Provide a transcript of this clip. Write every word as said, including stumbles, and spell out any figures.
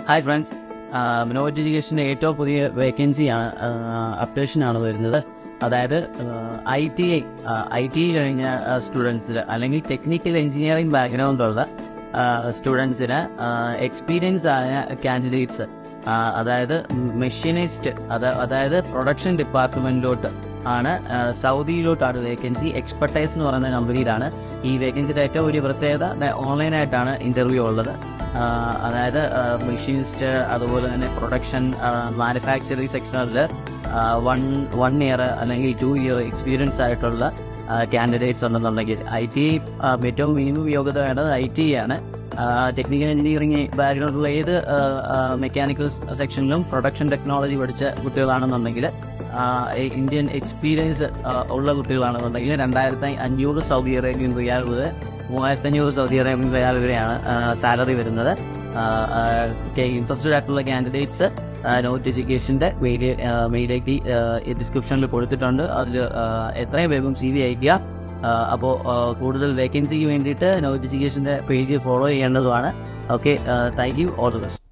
Hi friends, not എഡ്യൂക്കേഷൻ്റെ ഏറ്റവും പുതിയ vacancy updation ആണ് വരുന്നത്. അതായത് I T I I T I കഴിഞ്ഞ സ്റ്റുഡൻസിന് അല്ലെങ്കിൽ ടെക്നിക്കൽ എഞ്ചിനീയറിംഗ് ബാക്ക്ഗ്രൗണ്ടുള്ള സ്റ്റുഡൻസിന് എക്സ്പീരിയൻസ് ആയ കാൻഡിഡേറ്റ്സ്, അതായത് മെഷീനിസ്റ്റ്, അത് അതായത് പ്രൊഡക്ഷൻ ഡിപ്പാർട്ട്മെൻറ്റിലോട്ട് ആണ്, സൗദിയിലോട്ടാണ് വേക്കൻസി. എക്സ്പെർട്ടൈസ് എന്ന് പറയുന്ന കമ്പനിയിലാണ് ഈ വേക്കൻസിയുടെ ഏറ്റവും വലിയ പ്രത്യേകത. ഓൺലൈനായിട്ടാണ് ഇൻ്റർവ്യൂ ഉള്ളത്. അതായത് മെഷീനിസ്റ്റ്, അതുപോലെ തന്നെ പ്രൊഡക്ഷൻ മാനുഫാക്ചറിങ് സെക്ഷനിൽ വൺ വൺ ഇയർ അല്ലെങ്കിൽ ടു ഇയർ എക്സ്പീരിയൻസ് ആയിട്ടുള്ള കാൻഡിഡേറ്റ്സ് ഉണ്ടെന്നുണ്ടെങ്കിൽ ഐ ടി ഏറ്റവും മിനിമം യോഗ്യത വേണ്ടത് ഐ ടി ആണ്. ടെക്നിക്കൽ എഞ്ചിനീയറിംഗ് ബാക്ക്ഗ്രൗണ്ടുള്ള ഏത് മെക്കാനിക്കൽ സെക്ഷനിലും പ്രൊഡക്ഷൻ ടെക്നോളജി പഠിച്ച കുട്ടികളാണെന്നുണ്ടെങ്കിൽ, ഇന്ത്യൻ എക്സ്പീരിയൻസ് ഉള്ള കുട്ടികളാണെന്നുണ്ടെങ്കിൽ രണ്ടായിരത്തി അഞ്ഞൂറ് സൗദി അറേബ്യൻ റിയാൽ മുതൽ മൂവായിരത്തി അഞ്ഞൂറ് സൗദി അറേബ്യൻ റിയാൽ വരെയാണ് സാലറി വരുന്നത്. ഇൻട്രസ്റ്റഡ് ആയിട്ടുള്ള കാൻഡിഡേറ്റ്സ് നോട്ട് എഡ്യൂക്കേഷൻ്റെ മെയിൽ മെയിൽ ഐ ഡി ഡിസ്ക്രിപ്ഷനിൽ കൊടുത്തിട്ടുണ്ട്. അതിൽ എത്രയും വേഗം സി വി അയക്കുക. അപ്പോൾ കൂടുതൽ വേക്കൻസിക്ക് വേണ്ടിയിട്ട് നോട്ട് എഡ്യൂക്കേഷൻ്റെ പേജ് ഫോളോ ചെയ്യേണ്ടതുമാണ്. Okay, thank you, all the best.